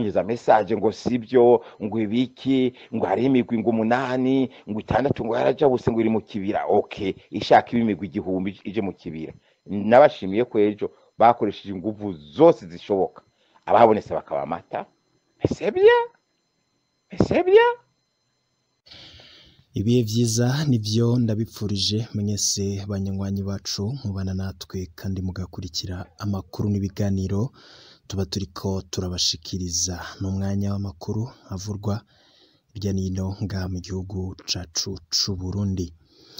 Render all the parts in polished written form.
banyuza message ngo sibyo ngo ibiki ngo hari imigwi ngo 8 ngo 6 ngo yaraja bose ngo iri mu kibira okay ishaka ibimigwi 1000 ije mu kibira nabashimiye ko ejo bakoresheje ingufu zose zishoboka abahabonetse bakaba amata esebya ibihe vyiza nivyo ndabipfurije mwese banyangwanyi bacu mubana natwe kandi mugakurikira amakuru n'ibiganiro tuba turiko turabashikiriza n'umwanya w'amakuru avurwa irya nino nga mu gihugu cacu c'u Burundi.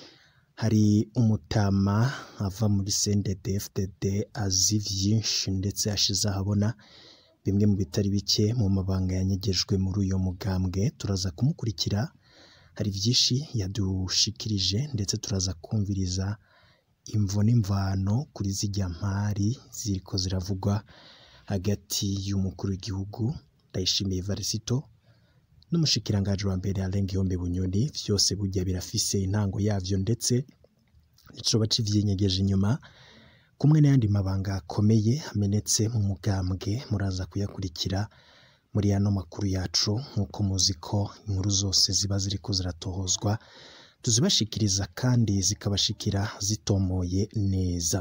Hari umutama ava muri CNDD-FDD azi vyinshi ndetse ashize ahabona bimwe mu bitari bike mu mabanga yanyegejwe muri uyo mugambwe, turaza kumukurikira. Hari vyinshi yadushikirije ndetse turaza kumviriza imvo n'imvano kuri zijya mpari ziriko ziravugwa hagati y'umukuru w'igihugu Ndayishimiye Varisito n'umushikiranganje wa mbere Alengiyombe Bunyoni. Vyose burya birafise intango yavyo ndetse nico bacivyenyegeje inyuma kumwe n'ayandi mabanga akomeye amenetse mu mugambwe. Muraza kuyakurikira muri ano makuru yacu nkuko muziko inkuru zose ziba ziriko ziratohozwa tuzibashikiriza kandi zikabashikira zitomoye neza.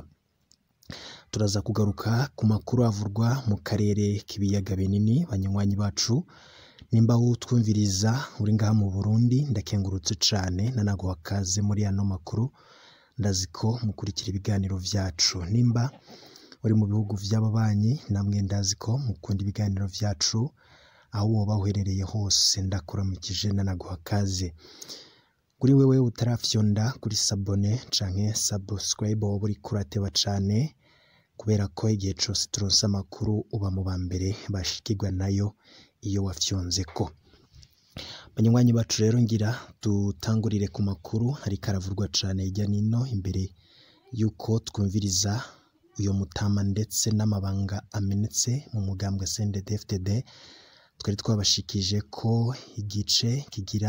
Turaza kugaruka ku makuru avurwa mu karere k'ibiyaga binini. Banywanyi bacu nimba utwumviriza uri ngaha mu Burundi ndakengurutse cane nanago wakaze muri ano makuru. Ndaziko mukurikira ibiganiro vyacu. Nimba uri mu bihugu vy'ababanyi namwe ndaziko mukunda ibiganiro vyacu aho woba uherereye hose ndakuramukije nanago wakaze. Kuri wewe utarafyonda kuri sabone canke subscribe wowe uri kurateba cane kubera ko igihe cose turonse amakuru uba mu bambere bashikirwa nayo iyo wafyonzeko. Banywanyi bacu rero ngira dutangurire ku makuru hari karavurwa cane hirya nino imbere yuko twumviriza uyo mutama ndetse n'amabanga amenetse mu mugambwe CNDD-FDD. Twari twabashikije ko igice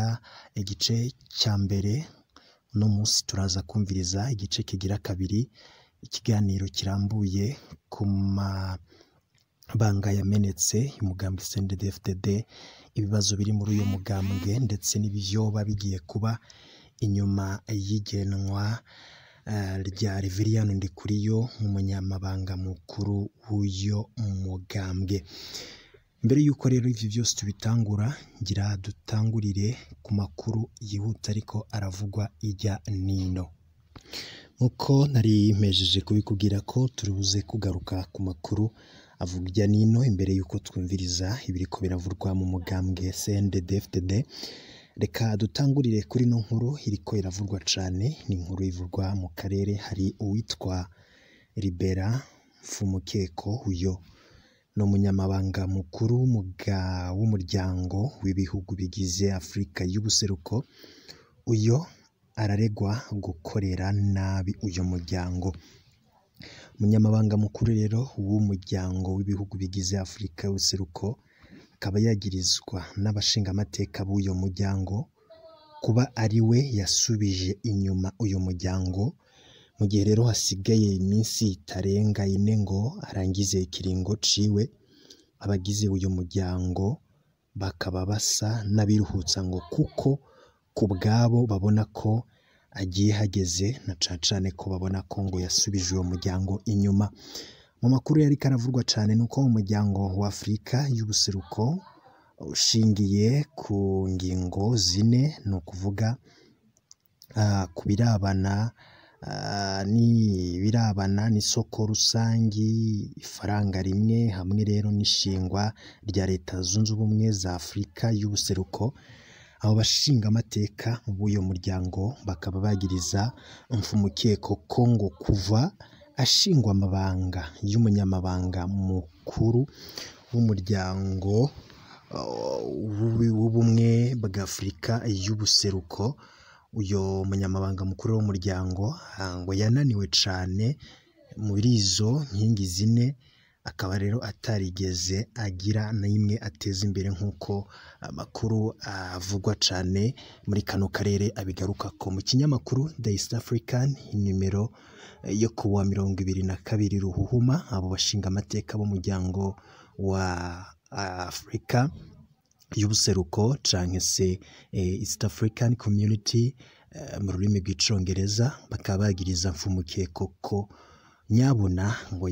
cya mbere no munsi turaza kumviriza igice kigira kabiri ikiganiro kirambuye ku mabanga yamenetse umugambwe CNDD-FDD, ibibazo biri muri uyo mugambwe ndetse n'ibivyoba bigiye kuba inyuma y'igenwa rya Reveriyano Ndikuriyo nk'umunyamabanga mukuru w'uyo mugambwe. Mbere yuko rero ivyo vyose tubitangura ngira dutangurire ku makuru yihuta ariko aravugwa irya nino. Nkuko nari mejeje kubikubwira ko turibuze kugaruka ku makuru avuga irya nino imbere yuko twumviriza ibiriko biravurwa mu mugambwe CNDD-FDD. Reka dutangurire kuri no nkuru iriko iravurwa cane, ni inkuru ivurwa mu karere. Hari uwitwa Libera Mfumukeko, uyo no munyamabanga mukuru w'umuryango w'ibihugu bigize Afrika y'ubuseruko. Uyo araregwa gukorera nabi uyo muryango. Munyamabanga mukuru rero w'umuryango w'ibihugu bigize Afrika y'ubuseruko akaba yagirizwa n'abashinga amateka b'uyo muryango kuba ari we yasubije inyuma uyo muryango mu gihe rero hasigaye iminsi itarenga 4 ngo arangize ikiringo ciwe. Abagize uyo muryango bakaba basa n'abiruhutsa ngo kuko kubgabo babona ko agiye hageze na cacane ko babona ko ngo yasubije uwo muryango inyuma. Mu makuru yari karavurwa cane nuko mu muryango wa Afrika y'ubuseruko ushingiye ku ngingo 4 no kuvuga kubirabana n'isoko rusangi, ifaranga rimwe hamwe rero n'ishingwa rya leta zunze ubumwe za Afrika y'ubuseruko. Abo bashinga amateka b'uyo muryango bakaba bagiriza Mfumukeko ko ngo kuva ashingwa amabanga y'umunyamabanga mukuru w'umuryango w'ubumwe bwa Afrika y'ubuseruko, uyo munyamabanga mukuru w'umuryango ngo yananiwe cane muri izo nkingi 4 akaba rero atarigeze agira na imwe ateza imbere nkuko amakuru avugwa cane muri kano karere abigaruka ko mu kinyamakuru The East African nimero yo kuwa 22 Ruhuhuma. Abo bashinga amateka b'umuryango wa Afrika y'ubuseruko canke se East African Community mu rurimi rw'icongereza, bakaba bagiriza Mfumukeko ko nyabuna ngo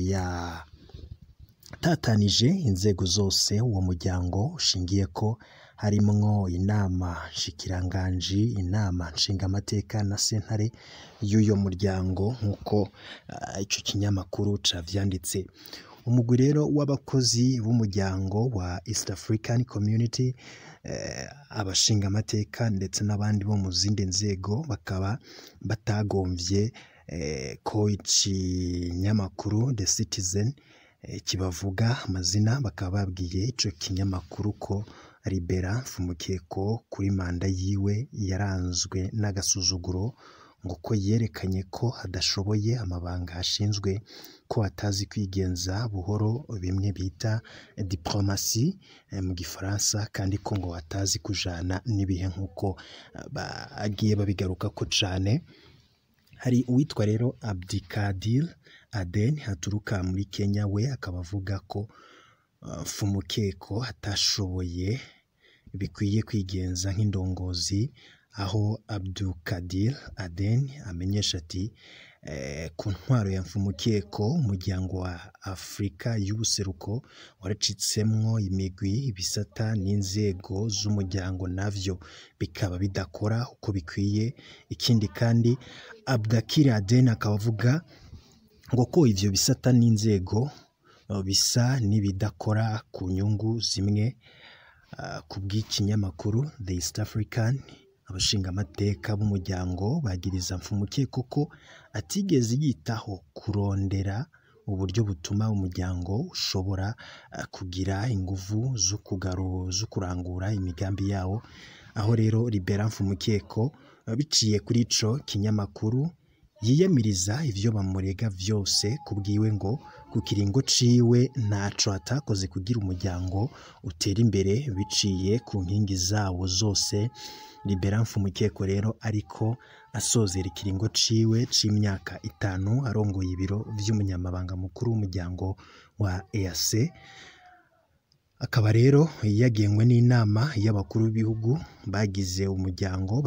yatatanije inzego zose uwo muryango ushingiye ko harimwo inama nshikiranganji, inama nshingamateka na sentare y'uyo muryango nk'uko ico kinyamakuru cavyanditse. Umugwi rero w'abakozi b'umuryango wa East African Community, abashingamateka ndetse n'abandi bo mu zindi nzego bakaba batagomvye ko ikinyamakuru The Citizen kibavuga amazina, bakaba babwiye ico kinyamakuru ko Libera Mfumukeko kuri manda yiwe yaranzwe n'agasuzuguro, ngo ko yerekanye ko adashoboye amabanga ashinzwe, ko atazi kwigenza buhoro bimwe bita diplomasi mu gifaransa, kandi ko ngo atazi kujana n'ibihe nk'uko bagiye babigaruka ko cane. Hari uwitwa rero Abdikadir Aden aturuka muri Kenya, we akaba avuga ko Mfumukeko atashoboye bikwiye kwigenza nk'indongozi, aho Abdikadir Aden amenyesha ati ku ntwaro ya Mfumukeko umuryango wa Afrika y'ubuseruko waracitsemwo imigwi, ibisata n'inzego z'umuryango navyo bikaba bidakora uko bikwiye. Ikindi kandi Abdikadir Aden akaba avuga ngo ko ivyo bisata n'inzego bisa n'ibidakora ku nyungu zimwe. Ku bw'ikinyamakuru The East African, abashingamateka b'umuryango bagiriza Mfumukeko ko atigeze yitaho kurondera uburyo butuma umuryango ushobora kugira inguvu zo kurangura imigambi yawo, aho rero Libera Mfumukeko biciye kuri ico kinyamakuru yiyamiriza ivyo bamurega vyose. Kubwiwe ngo ku kiringo ciwe ntaco atakoze kugira umuryango utera imbere biciye ku nkingi zawo zose. Libera Mfumukeko rero ariko asozera ikiringo ciwe c'imyaka 5 arongoye ibiro vy'umunyamabanga mukuru w'umuryango wa EAC, akaba rero yagenwe n'inama y'abakuru b'ibihugu bagize umuryango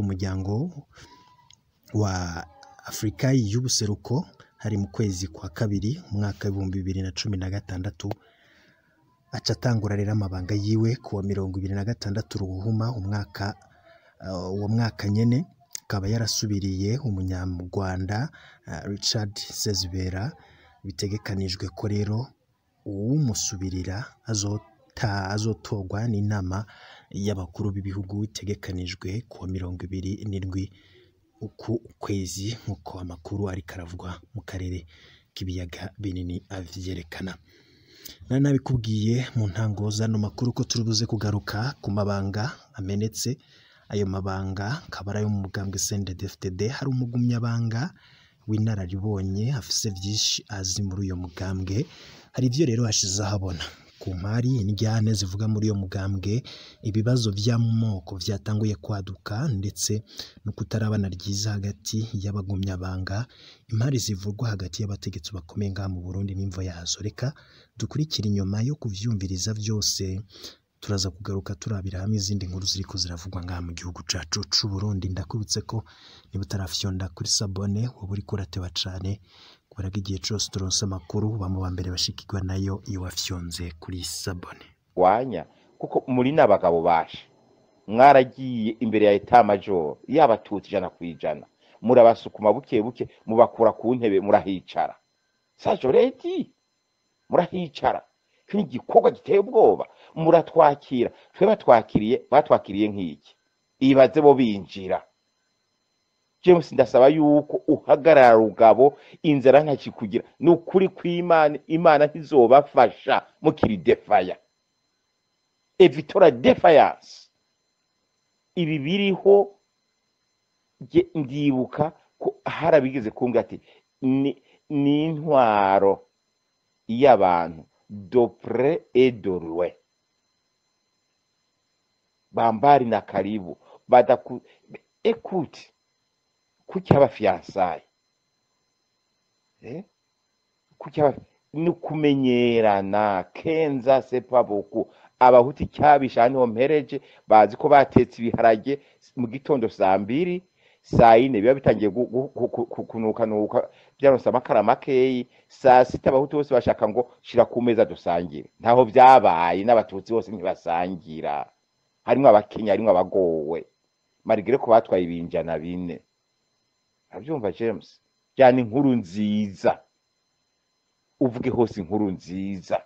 wa Afrika y'ubuseruko hari mu kwezi kwa kabiri umwaka w'2016. aca atangura rero amabanga yiwe kuwa 2026 Ruhuma uwo mwaka nyene. Akaba yarasubiriye umunyarwanda Richard Sezibera, bitegekanijwe ko rero umusubirira azotogwa n'inama y'abakuru b'ibihugu itegekanijwe kuwa 27 uku kwezi, nk'uko amakuru ariko aravugwa mu karere k'ibiyaga binini avyerekana. Nabikubwiye mu ntango zano makuru ko turibuze kugaruka ku mabanga amenetse. Ayo mabanga akaba ari ayo mu mugambwe CNDD-FDD. Hari umugumyabanga w'inararibonye afise vyinshi azi muri uyo mugambwe. Hari ivyo rero hashize ahabona ku mpari indyane zivuga muri uyo mugambwe, ibibazo vy'amoko vyatanguye kwaduka ndetse no kutarabana ryiza hagati y'abagumyabanga, impari zivurwa hagati y'abategetsi bakomeye ngaha mu Burundi n'imvo yazo. Reka dukurikira inyuma yo kuvyumviriza vyose, turaza kugaruka turabira hamwe izindi nkuru ziriko ziravugwa ngaha mu gihugu cacu c'u Burundi. Ndakubitse ko niba utarafyonda kuri sabone wowe uriko urateba cane, kubera ko igihe cose turonse amakuru bamwe ba mbere bashikirwa nayo iyo wafyonze kuri sabone wanya. Kuko muri n'abagabo bashe mwaragiye imbere ya eta major y'abatutsi 100%, murabasukuma buke buke mubakura ku ntebe murahicara. Sajoreti murahicara, kini gikorwa giteye ubwoba. Muratwakira, twe batwakiriye nk'iki. Ibaze bo binjira. James ndasaba yuko uhagarara rugabo, inzara ntakikugira. Nukuri kw'Imana, Imana ntizobafasha mukiri defaya. Evitora defiance. Ibi biriho ndibuka ko harabigeze kumbwa ati ni intwaro y'abantu de près et de loin. Bambari na karibu badaku écoute kuki aba fiançailles kuki aba ni kumenyerana kenza sepabuku abahuti cyabisha niho mpereje bazi ko batetse ibiharage mu gitondo saa 2 saa 4 biba bitangiye kunuka byaronse amakara makeyi saa 6 abahuti bose bashaka ngo shira ku meza dusangire ntaho byabaye n'abatutsi bose ntibasangira harimo abakenya harimo abagowe marigire ko batwaye ibinjana bine abyumva James cyane inkuru nziza uvuge hose inkuru nziza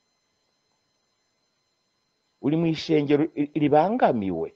uri mu ishengero ribangamiwe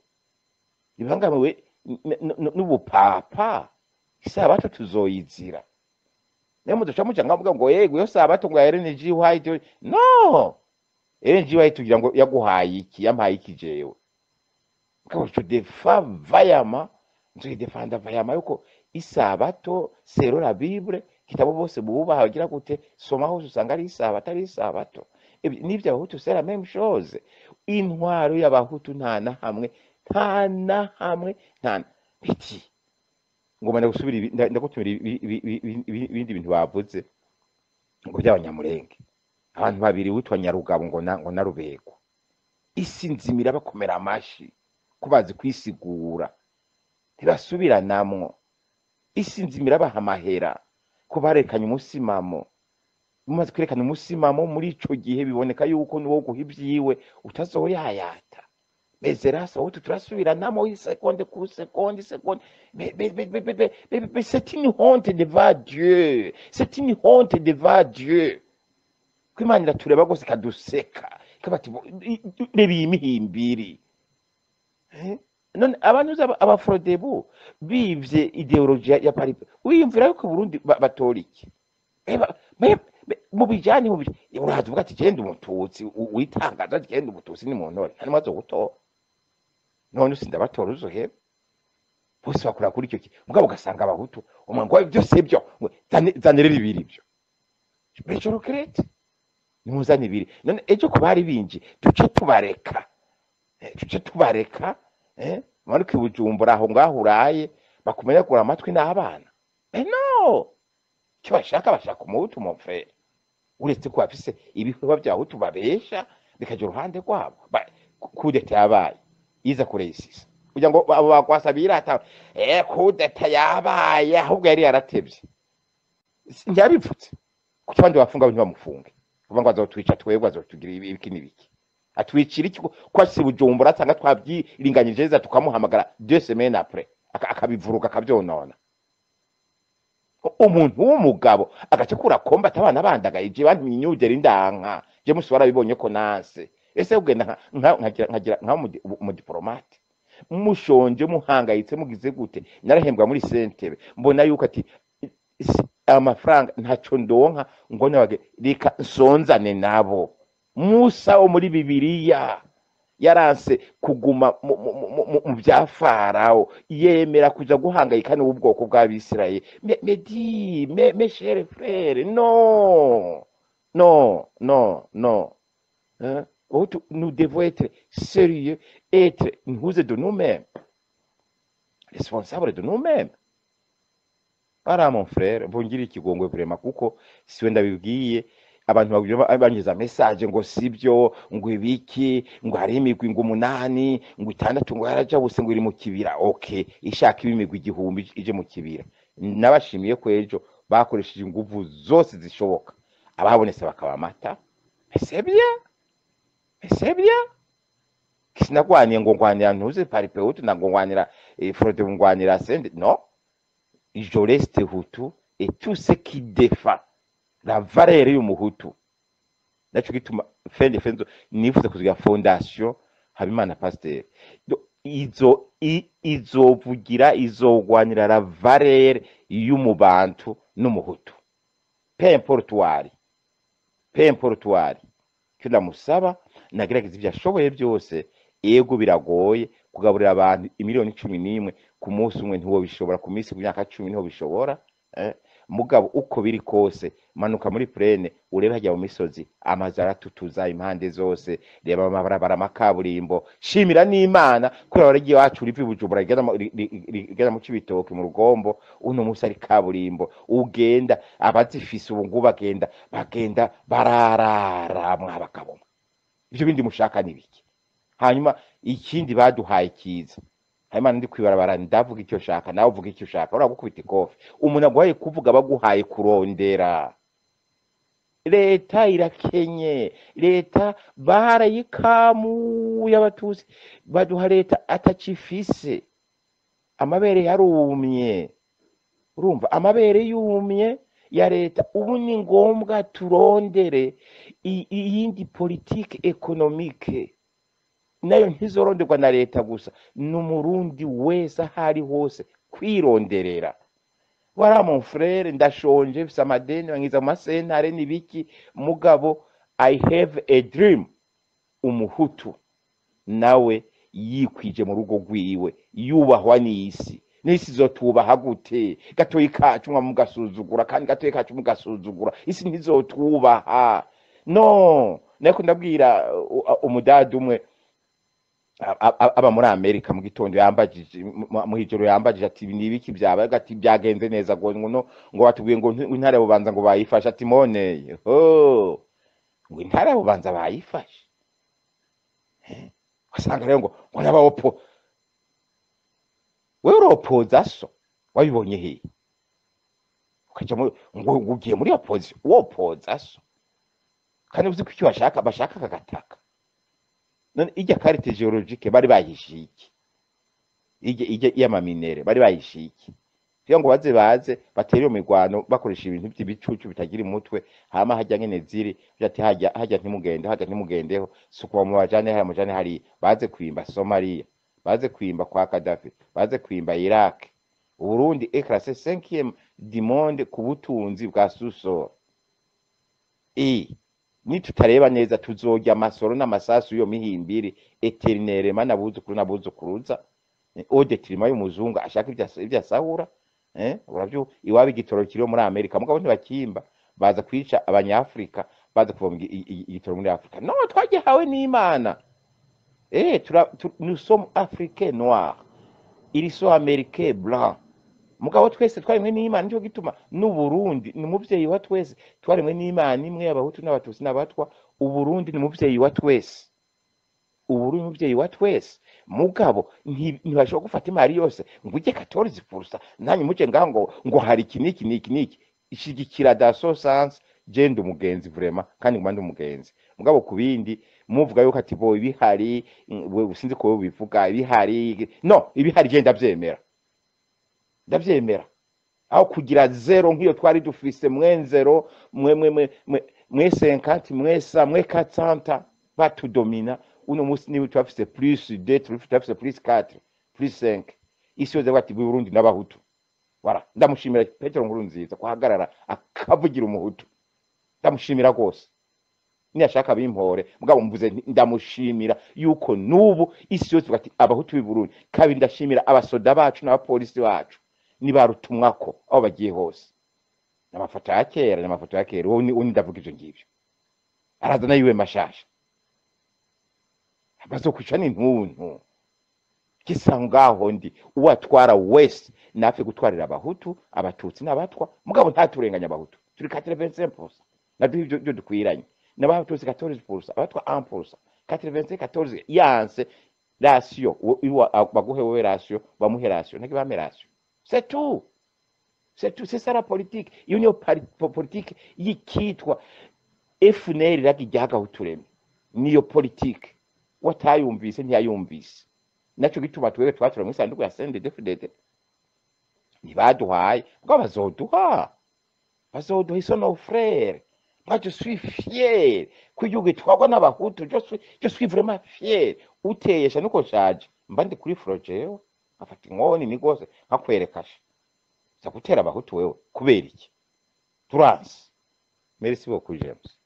n'ubupapa isabato tuzoyizira niyo muduca muca ngavuga ngo yego yo sabato ngo energy white no energy white tugira ngo yaguhaye iki yampaye iki jewe ko cyo defa vayama nzo defanda vayama yuko isabato sero la bible kitabo bose bubaha bagira gute soma hose usanga ari isabato ari isabato nivyo abahutu sera même chose intwaro y'abahutu nta na hamwe biti ngo mane gusubira ndagutumira ibindi bintu bavuze ngo by'abanyamurenge abantu babiri witwa Nyarugabo ngo na Rubego isi nzimira bakomera amashi kubazi kwisigura ntibasubiranamwo isi nzimira bahamahera ko barekanye umusimamo umaze kwerekana umusimamo muri ico gihe biboneka yuko nuwo guhivyiwe utazoyayata bezerasa utu turasubiranamo isekonde ku sekonde c'est une honte devant Dieu c'est une honte devant Dieu kwimanira tureba gose kaduseka kabati rebi imihimbiri none abantu abafrodebu bivye ideology ya pari uyimvira yuko Burundi batoriki mu bijanye uraza uvuga ati genda umututsi witangaza ati genda umututsi ni mu ntore hano maze gutora none usinda batora uzoheba bose bakura kuri icyo ki mugabo ugasanga abahutu umwango byose byo zanire bibiri byo bejoro krete nimuzane bibiri none ejo ko bari binji duce tubareka mwari kwibujumbura aho ngaho uraye bakumenya kugura amatwi n'abana no cyo bashaka umuhutu mu mfere uretse ko bafise ibikorwa byahutu babesha bikaje uruhande rwabo kudeta yabaye iza kuresisa kugira ngo abo bakwasabira ata kudeta yabaye ahubwo yari yaratevye njabipfutse kuki bandi bafunga abantu bamufunge kuvuga ngo azotwica twebwe azotugira ibiki nibiki atwicira iki ko asi bujumbura atanga twabyiringanyije za tukamuhamagara 2 semaines après akabivuruka akabyonona umuntu w'umugabo agacekura komba atabana bandagaye bandi minyugera indanka je musubara bibonye ko nanse ese ugenda nkagira mu diplomate mushonje muhangayitse mugize gute narahembwa muri sentebe mbona yuko ati amafaranga ntaco ndonka ngo nabage reka nsonzane nabo Musa wo muri Bibiliya yaranse kuguma mu bya Farao yemera kuja guhangayika n'ubwoko bw'Abisirayeli mes chers frères non nous devons être sérieux être nous de nous-mêmes responsables de nous-mêmes para mon frère bongira ikigongwe vraiment kuko siwe ndabibwiye abantu bageza message ngo sibyo ngo ibiki ngo hari imigwi ngo 8 ngo 6 ngo yaraja bose ngo iri mu kibira okay ishaka ibimigwi igihumbi ije mu kibira nabashimiye ko ejo bakoresheje inguvu zose zishoboka ababonetse bakaba mata c'est bien sinagwaniye ngo ngwanira ntuze paripe hutu na ngwanira frode ngwanira sende no je reste hutu et tout ce qui défend la valeur y'umuhutu naco gituma fenzo nifuza kuziga fondation habimana pasteur izovugira izogwanira la valeur y'umubantu n'umuhutu peu importoire kila musaba nagerageza ivyo ashoboye byose ego biragoye kugaburira abantu 11 million ku munsi umwe ntiwo bishobora ku minsi ku myaka 10 niho bishobora mugabo uko biri kose manuka muri plene urebe hajya mu misozi amazu aratutuza impande zose reba amabarabara amakaburimbo shimira n'Imana ko waragiye wacu uri Bujumbura rigenda mu Cibitoke mu Rugombo uno musi ari kaburimbo ugenda abazifise ubu ngubu bagenda bararara mwabagabo ivyo bindi mushaka nibiki hanyuma ikindi baduhaye kiza Imana ndi kwibarabara ndavuga icyo shaka nawe uvuga icyo ushaka uragukubita ikofi umuntu aguhaye kuvuga baguhaye kurondera leta irakenye leta barayikamu y'abatusi baduha leta atacifise amabere yarumye urumva amabere yumye ya leta ubu ni ngombwa turondere iyindi politique économique nayo ntizoronderwa na leta gusa n'umurundi wese ahari hose kwironderera wara mon frère ndashonje mfise amadeni bangiza mu masentare nibiki mugabo I have a dream umuhutu nawe yikwije mu rugo rwiwe yubahwa n'isi n'isi zotubaha gute gatoyi kacu mwa mugasuzugura kandi gatoyi kacu mugasuzugura isi ntizotubaha no nako ndabwira umudadi umwe aba muri Amerika mu gitondo yambajije mu hijoro yambajije ati nibiki byabaye gati byagenze neza ngo batubwiye ngo intare bubanza ngo bayifashe ati mone ngo intare bubanza bayifashe wasanga rero ngo nabaopo wewe uropoza so wabibonye he ukaja ngo ugiye muri opposition wopoza so kandi uzi ko icyo bashaka kagataka none ijya carte géologique bari bayishiki ije y'amaminere bari bayishiki ngo baze batera iyo migwano bakoresha ibintu by'ibicucu bitagira umutwe hama hajya nyene ziri byati hajya ntimugendeho suko mu bajane hari baze kwimba Somalia baze kwimba kwa Gaddafi baze kwimba Iraq Burundi écrasé 5e du monde ku butunzi bwa suso ni tutareba neza tuzojya amasoro n'amasasu yo mihimbiri eternere mana nabuzukuruza ode trima y'umuzungu ashaka ibyasahura uravyo iwabi gitoro kiri muri Amerika mugabo ntibakimba baza kwica abanyafrika baza kuva igitoro muri Afrika no twagiye hawe n'Imana nous sommes africains noirs ils sont américains blancs mugabo twese twarimwe n'Imana cyo gituma n'u Burundi ni muvyeyi wa twese twarimwe n'Imana imwe y'abahutu n'abatusi n'abatwa u Burundi ni muvyeyi wa twese Uburundi muvyeyi wa twese mugabo ntibashobora gufata imari yose ngo uje 14% nanyi muje ngo hari kiniki ishigikira daso sans genda umugenzi vraiment kandi ngumande umugenzi mugabo kubindi muvuga yuko ati bo ibihari we sinzi ko bivuga ibihari no ibihari genda ndavyemera aho kugira zero nk'iyo twari dufise mwenzero mwe 50 mwe 400 batudomina uno musi niwe twafise plus 2 twafise plus 4 plus 5 isi yoze bati Burundi n'abahutu wara ndamushimira Petero Nkurunziza kwahagarara akavugira umuhutu ndamushimira gose niyashaka bimpore mugabo mvuze ndamushimira yuko nubu isi yose bati abahutu b'i Burundi kabiri ndashimira abasoda bacu n'abapolisi bacu nibarutumwako aho bagiye hose n'amafoto ya kera uwo ndavuga ivyo ngivyo arazana yiwe mashasha bazokwica n'intuntu kisangaho ndi uwatwara wese nafe gutwarira abahutu abatutsi n'abatwa mugabo ntaturenganya abahutu turi 85% naduha ivyo dukwiranye n'abatutsi 14% abatwa 1% 14 yanse ratio baguhe wewe ratio bamuhe ratio nagibame ratio c'est tout c'est ça la politique iyo politique yikitwa FNL rakijyaga utureme niyo politique watayumvise ntiyayumvise naco gituma twebwe twatura mu isanduku ya CNDD-FDD nibaduhaye ngo bazoduha iso no frère moi je suis fier kuyuge twagwa n'abahutu je suis vraiment fier uteyesha nuko shaje mba ndi kuri frojeo afata inkoni ni gose nkakwerekasha za gutera abahutu wewe kubera iki turanse merci beaucoup James